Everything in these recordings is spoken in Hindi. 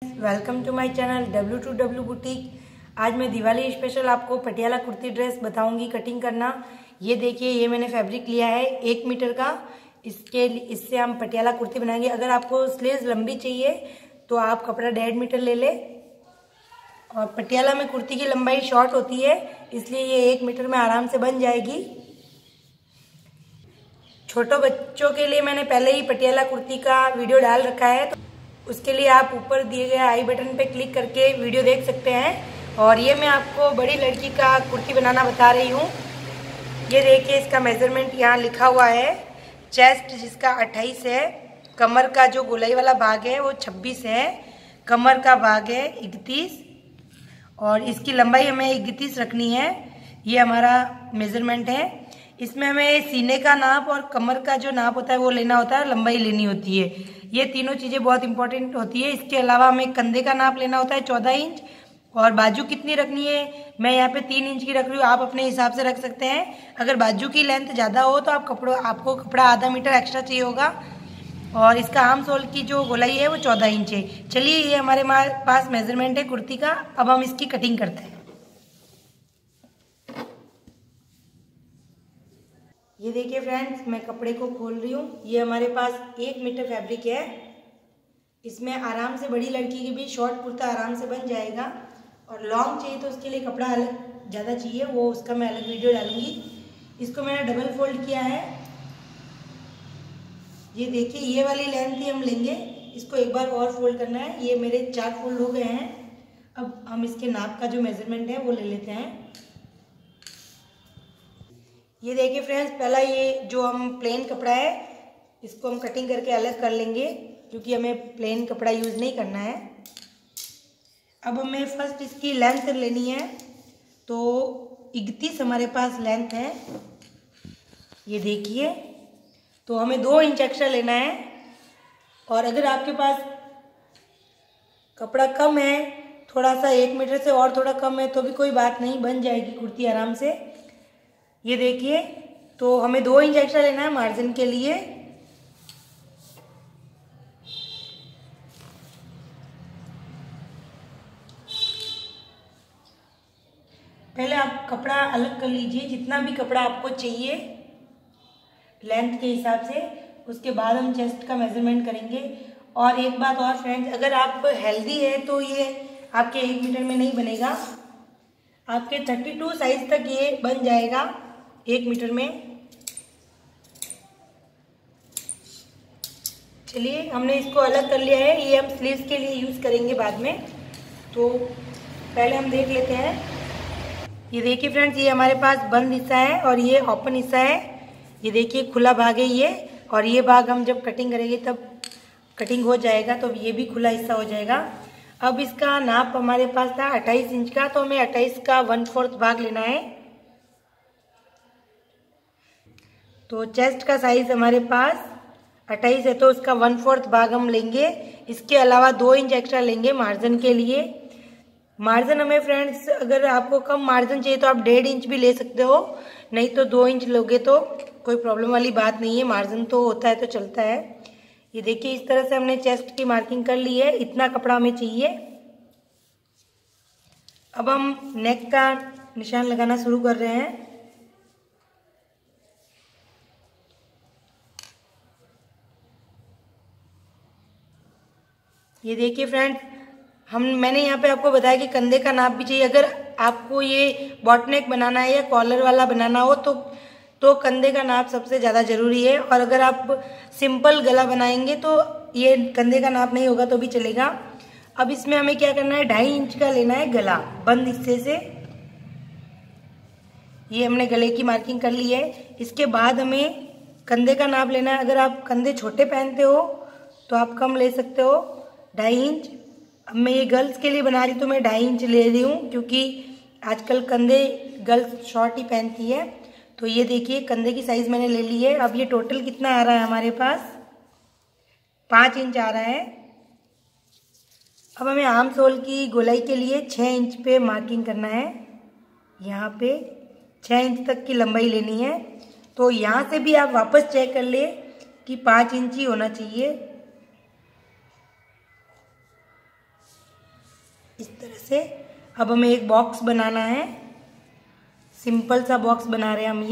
Welcome to my channel W2W boutique. आज मैं दिवाली स्पेशल आपको पटियाला कुर्ती ड्रेस बताऊंगी कटिंग करना। ये देखिए, ये मैंने फैब्रिक लिया है 1 मीटर का। इससे हम पटियाला कुर्ती बनाएंगे। अगर आपको स्लीव्स लंबी चाहिए तो आप कपड़ा 1.5 मीटर ले ले। और पटियाला में कुर्ती की लंबाई शॉर्ट होती है, इसलिए ये 1 मीटर में आराम से बन जाएगी। छोटे बच्चों के लिए मैंने पहले ही पटियाला कुर्ती का वीडियो डाल रखा है, तो उसके लिए आप ऊपर दिए गए आई बटन पे क्लिक करके वीडियो देख सकते हैं। और ये मैं आपको बड़ी लड़की का कुर्ती बनाना बता रही हूँ। ये देखिए, इसका मेजरमेंट यहाँ लिखा हुआ है। चेस्ट जिसका 28 है, कमर का जो गोलाई वाला भाग है वो 26 है, कमर का भाग है 31 और इसकी लंबाई हमें 31 रखनी है। ये हमारा मेजरमेंट है। इसमें हमें सीने का नाप और कमर का जो नाप होता है वो लेना होता है, लंबाई लेनी होती है। ये तीनों चीज़ें बहुत इंपॉर्टेंट होती है। इसके अलावा हमें कंधे का नाप लेना होता है 14 इंच। और बाजू कितनी रखनी है, मैं यहाँ पे 3 इंच की रख रही हूँ, आप अपने हिसाब से रख सकते हैं। अगर बाजू की लेंथ ज़्यादा हो तो आपको कपड़ा आधा मीटर एक्स्ट्रा चाहिए होगा। और इसका आर्म सोल की जो गोलाई है वो 14 इंच है। चलिए, ये हमारे पास मेजरमेंट है कुर्ती का। अब हम इसकी कटिंग करते हैं। ये देखिए फ्रेंड्स, मैं कपड़े को खोल रही हूँ। ये हमारे पास 1 मीटर फैब्रिक है। इसमें आराम से बड़ी लड़की की भी शॉर्ट कुर्ता आराम से बन जाएगा। और लॉन्ग चाहिए तो उसके लिए कपड़ा अलग ज़्यादा चाहिए, वो उसका मैं अलग वीडियो डालूंगी। इसको मैंने डबल फोल्ड किया है। ये देखिए, ये वाली लेंथ ही हम लेंगे। इसको एक बार और फोल्ड करना है। ये मेरे 4 फोल्ड हो गए हैं। अब हम इसके नाप का जो मेजरमेंट है वो ले लेते हैं। ये देखिए फ्रेंड्स, पहला ये जो हम प्लेन कपड़ा है इसको हम कटिंग करके अलग कर लेंगे, क्योंकि हमें प्लेन कपड़ा यूज़ नहीं करना है। अब हमें फर्स्ट इसकी लेंथ लेनी है। तो 31 हमारे पास लेंथ है। ये देखिए, तो हमें 2 इंच एक्स्ट्रा लेना है। और अगर आपके पास कपड़ा कम है, थोड़ा सा 1 मीटर से और थोड़ा कम है, तो भी कोई बात नहीं, बन जाएगी कुर्ती आराम से। ये देखिए, तो हमें 2 इंच एक्स्ट्रा लेना है मार्जिन के लिए। पहले आप कपड़ा अलग कर लीजिए, जितना भी कपड़ा आपको चाहिए लेंथ के हिसाब से। उसके बाद हम चेस्ट का मेजरमेंट करेंगे। और एक बात और फ्रेंड्स, अगर आप हेल्दी है तो ये आपके 1 मीटर में नहीं बनेगा, आपके 32 साइज तक ये बन जाएगा 1 मीटर में। चलिए, हमने इसको अलग कर लिया है। ये हम स्लीव्स के लिए यूज़ करेंगे बाद में, तो पहले हम देख लेते हैं। ये देखिए फ्रेंड्स, ये हमारे पास बंद हिस्सा है और ये ओपन हिस्सा है। ये देखिए, खुला भाग है ये। और ये भाग हम जब कटिंग करेंगे तब कटिंग हो जाएगा, तो ये भी खुला हिस्सा हो जाएगा। अब इसका नाप हमारे पास था 28 इंच का, तो हमें 28 का 1/4 भाग लेना है। तो चेस्ट का साइज हमारे पास 28 है, तो उसका 1/4 भाग हम लेंगे। इसके अलावा 2 इंच एक्स्ट्रा लेंगे मार्जिन के लिए। मार्जिन हमें फ्रेंड्स, अगर आपको कम मार्जिन चाहिए तो आप 1.5 इंच भी ले सकते हो, नहीं तो 2 इंच लोगे तो कोई प्रॉब्लम वाली बात नहीं है। मार्जिन तो होता है तो चलता है। ये देखिए, इस तरह से हमने चेस्ट की मार्किंग कर ली है। इतना कपड़ा हमें चाहिए। अब हम नेक का निशान लगाना शुरू कर रहे हैं। ये देखिए फ्रेंड्स, मैंने यहाँ पे आपको बताया कि कंधे का नाप भी चाहिए। अगर आपको ये बॉट नेक बनाना है या कॉलर वाला बनाना हो तो कंधे का नाप सबसे ज़्यादा ज़रूरी है। और अगर आप सिंपल गला बनाएंगे तो ये कंधे का नाप नहीं होगा तो भी चलेगा। अब इसमें हमें क्या करना है, 2.5 इंच का लेना है गला बंद हिस्से से। ये हमने गले की मार्किंग कर ली है। इसके बाद हमें कंधे का नाप लेना है। अगर आप कंधे छोटे पहनते हो तो आप कम ले सकते हो, 2.5 इंच। अब मैं ये गर्ल्स के लिए बना रही तो मैं 2.5 इंच ले रही हूँ, क्योंकि आजकल कंधे गर्ल्स शॉर्ट ही पहनती है। तो ये देखिए, कंधे की साइज मैंने ले ली है। अब ये टोटल कितना आ रहा है हमारे पास, 5 इंच आ रहा है। अब हमें आर्म सोल की गोलाई के लिए 6 इंच पे मार्किंग करना है। यहाँ पे 6 इंच तक की लंबाई लेनी है। तो यहाँ से भी आप वापस चेक कर ले कि 5 इंच ही होना चाहिए। इस तरह से। अब हमें एक बॉक्स बनाना है, सिंपल सा बॉक्स बना रहे हैं हम।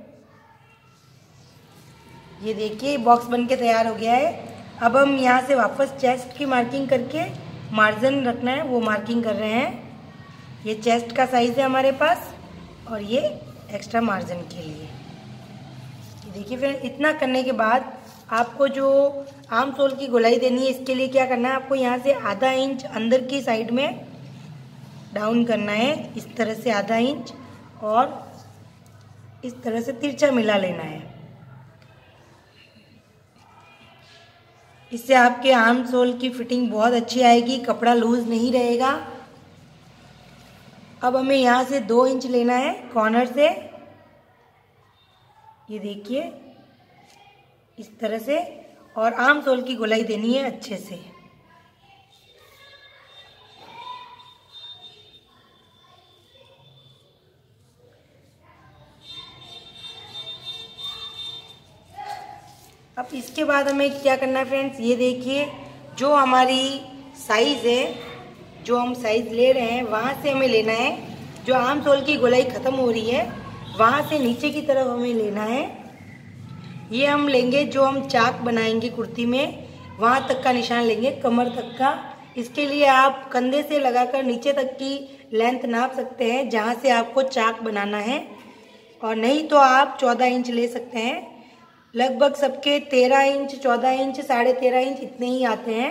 ये देखिए बॉक्स बनके तैयार हो गया है। अब हम यहाँ से वापस चेस्ट की मार्किंग करके मार्जिन रखना है, वो मार्किंग कर रहे हैं। ये चेस्ट का साइज है हमारे पास और ये एक्स्ट्रा मार्जिन के लिए। ये देखिए फ्रेंड, इतना करने के बाद आपको जो आर्म सोल की गोलाई देनी है, इसके लिए क्या करना है, आपको यहाँ से आधा इंच अंदर की साइड में डाउन करना है, इस तरह से आधा इंच, और इस तरह से तिरछा मिला लेना है। इससे आपके आर्म सोल की फिटिंग बहुत अच्छी आएगी, कपड़ा लूज नहीं रहेगा। अब हमें यहाँ से 2 इंच लेना है कॉर्नर से, ये देखिए इस तरह से, और आर्म सोल की गोलाई देनी है अच्छे से। अब इसके बाद हमें क्या करना है फ्रेंड्स, ये देखिए जो हमारी साइज़ है, जो हम साइज़ ले रहे हैं वहाँ से हमें लेना है। जो आर्म सोल की गोलाई ख़त्म हो रही है वहाँ से नीचे की तरफ हमें लेना है। ये हम लेंगे, जो हम चाक बनाएंगे कुर्ती में वहाँ तक का निशान लेंगे, कमर तक का। इसके लिए आप कंधे से लगाकर नीचे तक की लेंथ नाप सकते हैं जहाँ से आपको चाक बनाना है, और नहीं तो आप 14 इंच ले सकते हैं। लगभग सबके 13 इंच, 14 इंच, 13.5 इंच इतने ही आते हैं,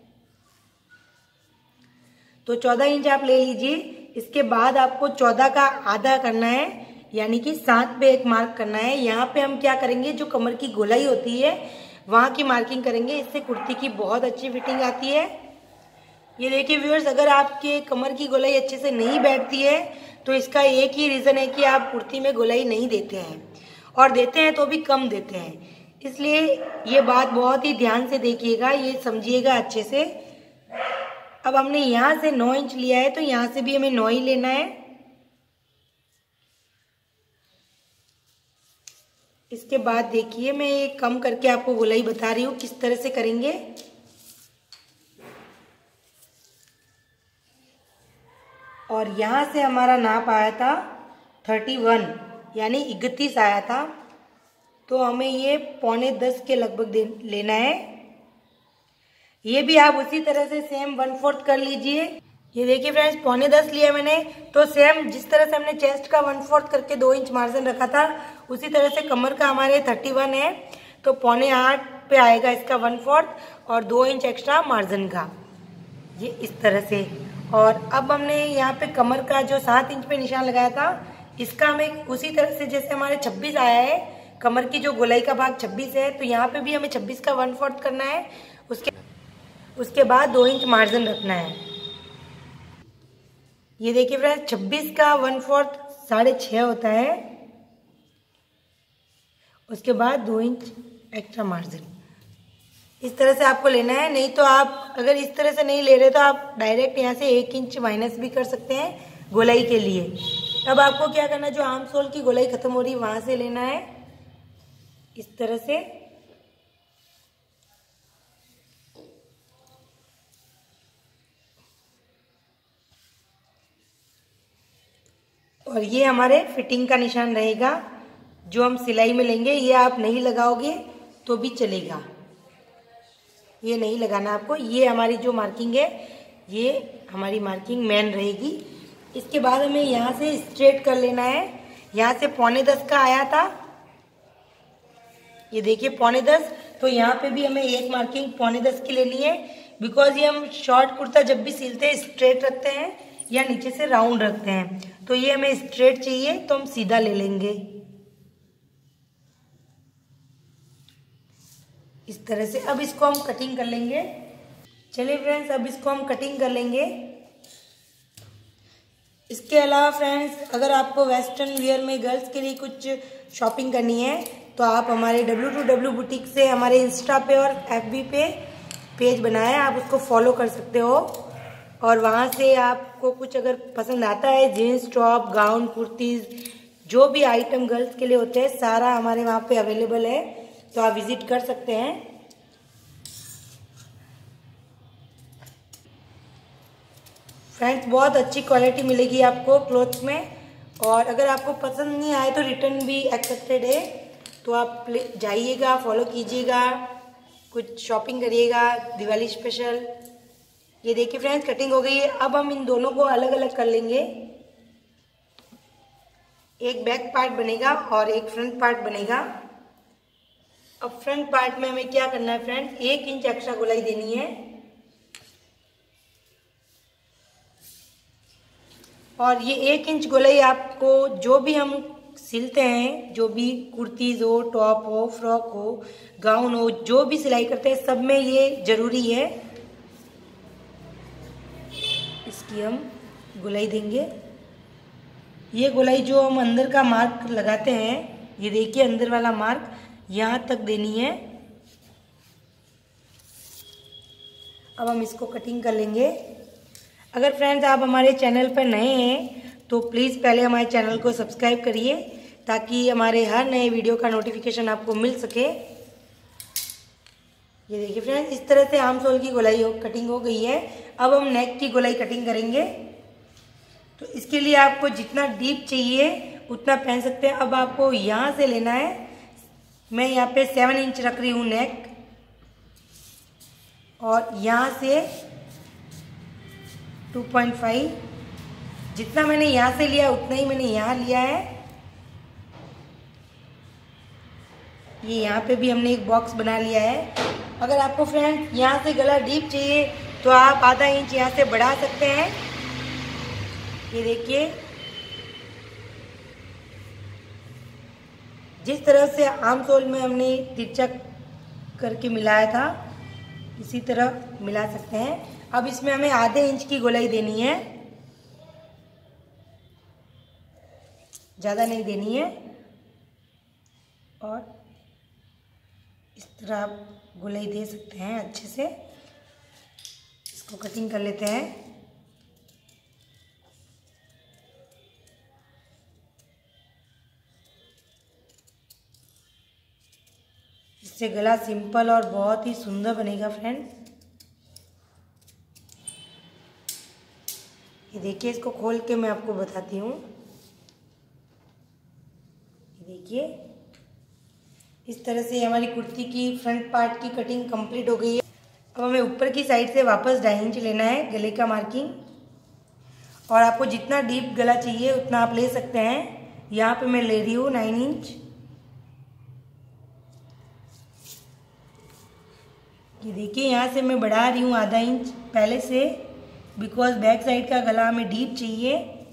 तो 14 इंच आप ले लीजिए। इसके बाद आपको 14 का आधा करना है, यानी कि 7 पे एक मार्क करना है। यहाँ पे हम क्या करेंगे, जो कमर की गोलाई होती है वहाँ की मार्किंग करेंगे, इससे कुर्ती की बहुत अच्छी फिटिंग आती है। ये देखिए व्यूअर्स, अगर आपके कमर की गोलाई अच्छे से नहीं बैठती है तो इसका एक ही रीज़न है कि आप कुर्ती में गोलाई नहीं देते हैं, और देते हैं तो भी कम देते हैं। इसलिए ये बात बहुत ही ध्यान से देखिएगा, ये समझिएगा अच्छे से। अब हमने यहाँ से 9 इंच लिया है तो यहाँ से भी हमें 9 ही लेना है। इसके बाद देखिए मैं ये कम करके आपको गोलाई बता रही हूँ किस तरह से करेंगे। और यहाँ से हमारा नाप आया था 31, यानी 31 आया था, तो हमें ये 9.25 के लगभग लेना है। ये भी आप उसी तरह से सेम 1/4 कर लीजिए। ये देखिए फ्रेंड्स, 9.25 लिया मैंने, तो सेम जिस तरह से हमने चेस्ट का 1/4 करके 2 इंच मार्जिन रखा था, उसी तरह से कमर का हमारे 31 है, तो 7.25 पे आएगा इसका 1/4 और 2 इंच एक्स्ट्रा मार्जिन का, ये इस तरह से। और अब हमने यहाँ पे कमर का जो 7 इंच पे निशान लगाया था, इसका हमें उसी तरह से जैसे हमारे 26 आया है, कमर की जो गोलाई का भाग 26 है, तो यहाँ पे भी हमें 26 का 1/4 करना है। उसके बाद 2 इंच मार्जिन रखना है। ये देखिए फ्रेंड्स, 26 का 1/4 6.5 होता है। उसके बाद 2 इंच एक्स्ट्रा मार्जिन, इस तरह से आपको लेना है। नहीं तो आप अगर इस तरह से नहीं ले रहे तो आप डायरेक्ट यहाँ से 1 इंच माइनस भी कर सकते हैं गोलाई के लिए। अब आपको क्या करना है, जो आर्म सोल की गोलाई खत्म हो रही है वहां से लेना है, इस तरह से। और ये हमारे फिटिंग का निशान रहेगा जो हम सिलाई में लेंगे। ये आप नहीं लगाओगे तो भी चलेगा, ये नहीं लगाना आपको। ये हमारी जो मार्किंग है, ये हमारी मार्किंग मेन रहेगी। इसके बाद हमें यहाँ से स्ट्रेट कर लेना है। यहाँ से 9.25 का आया था, ये देखिए 9.25, तो यहाँ पे भी हमें एक मार्किंग 9.25 की लेनी है। बिकॉज ये हम शॉर्ट कुर्ता जब भी सिलते हैं स्ट्रेट रखते हैं या नीचे से राउंड रखते हैं, तो ये हमें स्ट्रेट चाहिए तो हम सीधा ले लेंगे इस तरह से। अब इसको हम कटिंग कर लेंगे। चलिए फ्रेंड्स, अब इसको हम कटिंग कर लेंगे। इसके अलावा फ्रेंड्स, अगर आपको वेस्टर्न वियर में गर्ल्स के लिए कुछ शॉपिंग करनी है तो आप हमारे W2W बुटीक से हमारे इंस्टा पे और FB पे पेज बनाया है, आप उसको फॉलो कर सकते हो। और वहाँ से आपको कुछ अगर पसंद आता है, जीन्स टॉप, गाउन, कुर्तीज़, जो भी आइटम गर्ल्स के लिए होते हैं, सारा हमारे वहाँ पे अवेलेबल है, तो आप विजिट कर सकते हैं। फ्रेंड्स बहुत अच्छी क्वालिटी मिलेगी आपको क्लॉथ में। और अगर आपको पसंद नहीं आए तो रिटर्न भी एक्सेप्टेड है। तो आप जाइएगा, फॉलो कीजिएगा, कुछ शॉपिंग करिएगा दिवाली स्पेशल। ये देखिए फ्रेंड्स कटिंग हो गई है। अब हम इन दोनों को अलग अलग कर लेंगे। एक बैक पार्ट बनेगा और एक फ्रंट पार्ट बनेगा। अब फ्रंट पार्ट में हमें क्या करना है फ्रेंड्स, 1 इंच एक्स्ट्रा गोलाई देनी है। और ये 1 इंच गोलाई आपको जो भी हम सिलते हैं, जो भी कुर्तीज़ हो, टॉप हो, फ्रॉक हो, गाउन हो, जो भी सिलाई करते हैं सब में ये ज़रूरी है। इसकी हम गोलाई देंगे। ये गोलाई जो हम अंदर का मार्क लगाते हैं, ये देखिए अंदर वाला मार्क यहाँ तक देनी है। अब हम इसको कटिंग कर लेंगे। अगर फ्रेंड्स आप हमारे चैनल पर नए हैं तो प्लीज़ पहले हमारे चैनल को सब्सक्राइब करिए ताकि हमारे हर नए वीडियो का नोटिफिकेशन आपको मिल सके। ये देखिए फ्रेंड्स इस तरह से आर्म सोल की गोलाई कटिंग हो गई है। अब हम नेक की गोलाई कटिंग करेंगे। तो इसके लिए आपको जितना डीप चाहिए उतना पहन सकते हैं। अब आपको यहाँ से लेना है, मैं यहाँ पे 7 इंच रख रही हूँ नेक, और यहाँ से 2.5, जितना मैंने यहाँ से लिया उतना ही मैंने यहाँ लिया है। ये यहाँ पे भी हमने एक बॉक्स बना लिया है। अगर आपको फ्रेंड यहाँ से गला डीप चाहिए तो आप आधा इंच यहाँ से बढ़ा सकते हैं। ये देखिए जिस तरह से आर्म सोल में हमने तिरछा करके मिलाया था इसी तरह मिला सकते हैं। अब इसमें हमें आधे इंच की गोलाई देनी है, ज़्यादा नहीं देनी है। और इस तरह आप गोलाई दे सकते हैं अच्छे से। इसको कटिंग कर लेते हैं। इससे गला सिंपल और बहुत ही सुंदर बनेगा फ्रेंड। ये देखिए इसको खोल के मैं आपको बताती हूँ। ये देखिए इस तरह से हमारी कुर्ती की फ्रंट पार्ट की कटिंग कंप्लीट हो गई है। अब हमें ऊपर की साइड से वापस 2.5 इंच लेना है गले का मार्किंग। और आपको जितना डीप गला चाहिए उतना आप ले सकते हैं। यहाँ पे मैं ले रही हूँ 9 इंच। ये देखिए यहाँ से मैं बढ़ा रही हूँ आधा इंच पहले से, बिकॉज बैक साइड का गला हमें डीप चाहिए।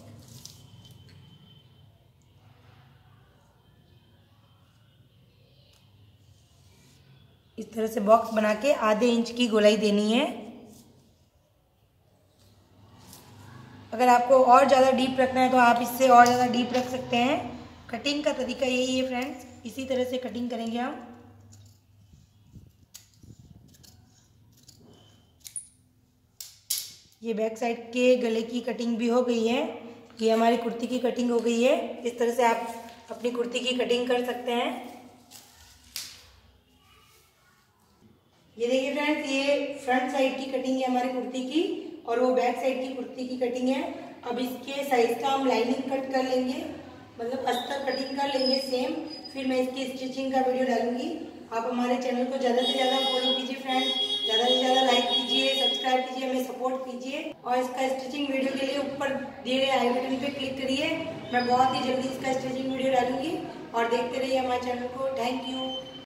इस तरह से बॉक्स बना के आधे इंच की गोलाई देनी है। अगर आपको और ज़्यादा डीप रखना है तो आप इससे और ज़्यादा डीप रख सकते हैं। कटिंग का तरीका यही है फ्रेंड्स, इसी तरह से कटिंग करेंगे हम। ये बैक साइड के गले की कटिंग भी हो गई है। ये हमारी कुर्ती की कटिंग हो गई है। इस तरह से आप अपनी कुर्ती की कटिंग कर सकते हैं। ये देखिए फ्रेंड्स ये फ्रंट साइड की कटिंग है हमारी कुर्ती की, और वो बैक साइड की कुर्ती की कटिंग है। अब इसके साइज का हम लाइनिंग कट कर लेंगे, मतलब अस्तर कटिंग कर लेंगे सेम। फिर मैं इसकी स्टिचिंग का वीडियो डालूंगी। आप हमारे चैनल को ज़्यादा से ज़्यादा फॉलो कीजिए फ्रेंड्स, ज़्यादा से ज़्यादा लाइक कीजिए, सब्सक्राइब कीजिए, हमें सपोर्ट कीजिए। और इसका स्टिचिंग वीडियो के लिए ऊपर दिए गए आई बटन पे क्लिक करिए। मैं बहुत ही जल्दी इसका स्टिचिंग वीडियो डालूंगी और देखते रहिए हमारे चैनल को। Thank you.